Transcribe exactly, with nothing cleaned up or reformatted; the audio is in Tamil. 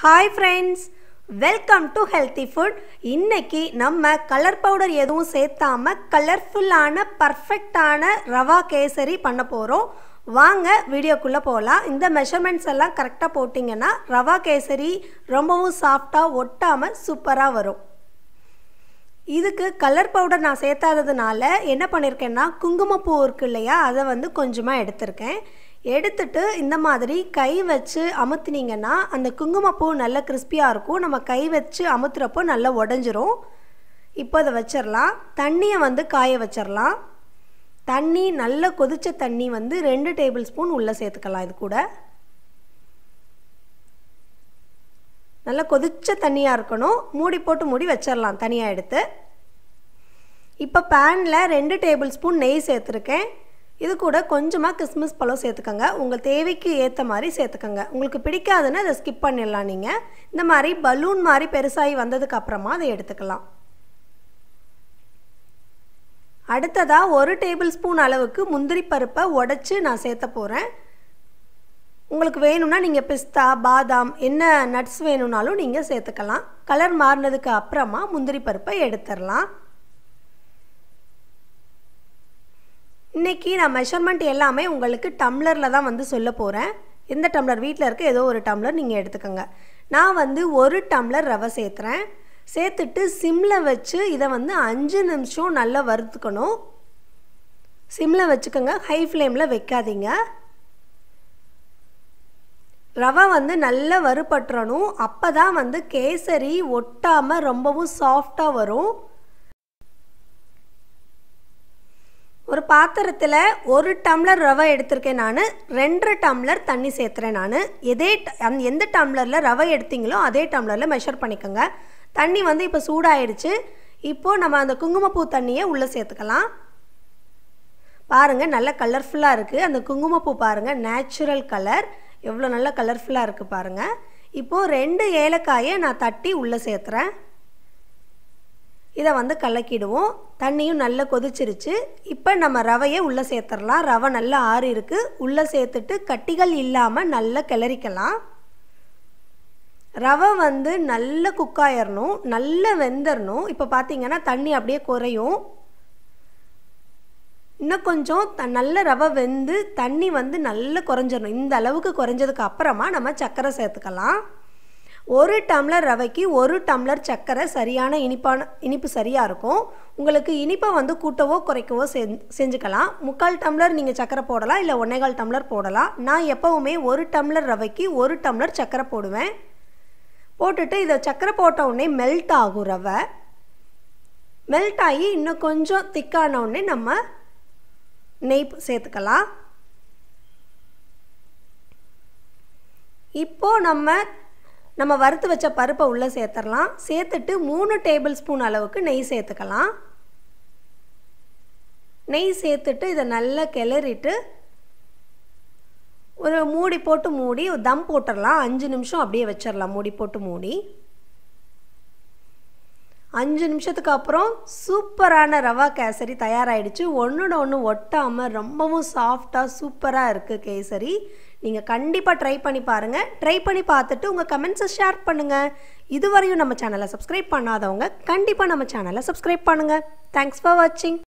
Hi friends, welcome to Healthy Food. இன்னைக்கு நம்ம கலர் பவுடர் எதுவும் சேர்த்தாம கலர்ஃபுல்லான பர்ஃபெக்ட்டான ரவா கேசரி பண்ண போறோம். வாங்க வீடியோக்குள்ள போலாம். இந்த மெஷர்மெண்ட்ஸ் எல்லாம் கரெக்ட்டா போடிங்கனா ரவா கேசரி ரொம்பவும் சாஃப்ட்டா ஒட்டாம சூப்பரா வரும். இதுக்கு கலர் பவுடர் நான் சேர்த்தாததுனால என்ன பண்ணிருக்கேன்னா குங்குமப்பூ இருக்கு இல்லையா அதை வந்து கொஞ்சமா எடுத்துர்க்கேன். எடுத்துட்டு இந்த மாதிரி கை வச்சு அமுத்துனீங்கன்னா அந்த குங்குமப்பூ நல்ல கிறிஸ்பியா இருக்கும். நம்ம கை வச்சு அமுத்துறப்போ நல்லா உடைஞ்சிரும். இப்போ அதை வச்சிரலாம். தண்ணியை வந்து காய வச்சிரலாம். தண்ணி நல்ல கொதிச்ச தண்ணி வந்து ரெண்டு டேபிள் ஸ்பூன் உள்ள சேர்த்துக்கலாம். இது கூட நல்ல கொதிச்ச தண்ணியா இருக்கணும். மூடி போட்டு மூடி வச்சிரலாம் தனியா எடுத்து. இப்போ பேன்ல ரெண்டு டேபிள் ஸ்பூன் நெய் சேர்த்துருக்கேன். இது கூட கொஞ்சமாக கிஸ்மிஸ் பழம் சேர்த்துக்கோங்க. உங்கள் தேவைக்கு ஏற்ற மாதிரி சேர்த்துக்கோங்க. உங்களுக்கு பிடிக்காதுன்னா அதை ஸ்கிப் பண்ணிடலாம். நீங்கள் இந்த மாதிரி பலூன் மாதிரி பெருசாகி வந்ததுக்கு அப்புறமா அதை எடுத்துக்கலாம். அடுத்ததாக ஒரு டேபிள் ஸ்பூன் அளவுக்கு முந்திரி பருப்பை உடைச்சி நான் சேர்த்த போகிறேன். உங்களுக்கு வேணும்னா நீங்கள் பிஸ்தா பாதாம் என்ன நட்ஸ் வேணும்னாலும் நீங்கள் சேர்த்துக்கலாம். கலர் மாறினதுக்கு அப்புறமா முந்திரி பருப்பை எடுத்துடலாம். இன்றைக்கி நான் மெஷர்மெண்ட் எல்லாமே உங்களுக்கு டம்ளரில் தான் வந்து சொல்ல போகிறேன். எந்த டம்ளர் வீட்டில் இருக்க ஏதோ ஒரு டம்ளர் நீங்கள் எடுத்துக்கோங்க. நான் வந்து ஒரு டம்ளர் ரவை சேர்த்துறேன். சேர்த்துட்டு சிம்மில் வச்சு இதை வந்து அஞ்சு நிமிஷம் நல்லா வறுத்துக்கணும். சிம்மில் வச்சுக்கோங்க, ஹை ஃப்ளேமில் வைக்காதீங்க. ரவை வந்து நல்லா வறுபட்டுறணும். அப்போ தான் வந்து கேசரி ஒட்டாமல் ரொம்பவும் சாஃப்டாக வரும். ஒரு பாத்திரத்தில் ஒரு டம்ளர் ரவை எடுத்திருக்கேன். நான் ரெண்டரை டம்ளர் தண்ணி சேர்த்துறேன். நான் எதே அந் எந்த டம்ளரில் ரவை எடுத்தீங்களோ அதே டம்ளரில் மெஷர் பண்ணிக்கோங்க. தண்ணி வந்து இப்போ சூடாயிடுச்சு. இப்போது நம்ம அந்த குங்குமப்பூ தண்ணியை உள்ளே சேர்த்துக்கலாம். பாருங்கள் நல்ல கலர்ஃபுல்லாக இருக்குது. அந்த குங்குமப்பூ பாருங்கள் நேச்சுரல் கலர் எவ்வளோ நல்ல கலர்ஃபுல்லாக இருக்குது பாருங்கள். இப்போது ரெண்டு ஏலக்காயை நான் தட்டி உள்ளே சேர்த்துறேன். இதை வந்து கலக்கிடுவோம். தண்ணியும் நல்லா கொதிச்சிருச்சு. இப்போ நம்ம ரவையை உள்ளே சேர்த்துடலாம். ரவை நல்லா ஆறி இருக்குது. உள்ளே சேர்த்துட்டு கட்டிகள் இல்லாமல் நல்லா கிளறிக்கலாம். ரவை வந்து நல்ல குக்காயிடணும், நல்லா வெந்துடணும். இப்போ பார்த்தீங்கன்னா தண்ணி அப்படியே குறையும். இன்னும் கொஞ்சம் த நல்ல ரவை வெந்து தண்ணி வந்து நல்லா குறைஞ்சிடணும். இந்த அளவுக்கு குறைஞ்சதுக்கு அப்புறமா நம்ம சர்க்கரை சேர்த்துக்கலாம். ஒரு டம்ளர் ரவைக்கு ஒரு டம்ளர் சர்க்கரை சரியான இனிப்பான இனிப்பு சரியாக இருக்கும். உங்களுக்கு இனிப்பை வந்து கூட்டவோ குறைக்கவோ செ செஞ்சுக்கலாம். முக்கால் டம்ளர் நீங்கள் சர்க்கரை போடலாம், இல்லை ஒன்னேகால் டம்ளர் போடலாம். நான் எப்போவுமே ஒரு டம்ளர் ரவைக்கு ஒரு டம்ளர் சர்க்கரை போடுவேன். போட்டுட்டு இதை சர்க்கரை போட்ட உடனே மெல்ட் ஆகும். ரவை மெல்ட் ஆகி இன்னும் கொஞ்சம் திக்கான உடனே நம்ம நெய் சேர்த்துக்கலாம். இப்போது நம்ம நம்ம வறுத்து வச்ச பருப்பை உள்ளே சேர்த்துடலாம். சேர்த்துட்டு மூணு டேபிள் ஸ்பூன் அளவுக்கு நெய் சேர்த்துக்கலாம். நெய் சேர்த்துட்டு இதை நல்லா கிளறிட்டு ஒரு மூடி போட்டு மூடி தம் போட்டுடலாம். அஞ்சு நிமிஷம் அப்படியே வச்சிடலாம் மூடி போட்டு மூடி. அஞ்சு நிமிஷத்துக்கு அப்புறம் சூப்பரான ரவா கேசரி தயாராகிடுச்சு. ஒன்றோட ஒன்று ஒட்டாமல் ரொம்பவும் சாஃப்டாக சூப்பராக இருக்குது கேசரி. நீங்கள் கண்டிப்பாக ட்ரை பண்ணி பாருங்கள். ட்ரை பண்ணி பார்த்துட்டு உங்கள் கமெண்ட்ஸை ஷேர் பண்ணுங்கள். இதுவரையும் நம்ம சேனலை சப்ஸ்கிரைப் பண்ணாதவங்க கண்டிப்பாக நம்ம சேனலை சப்ஸ்கிரைப் பண்ணுங்கள். தேங்க்ஸ் ஃபார் வாட்சிங்.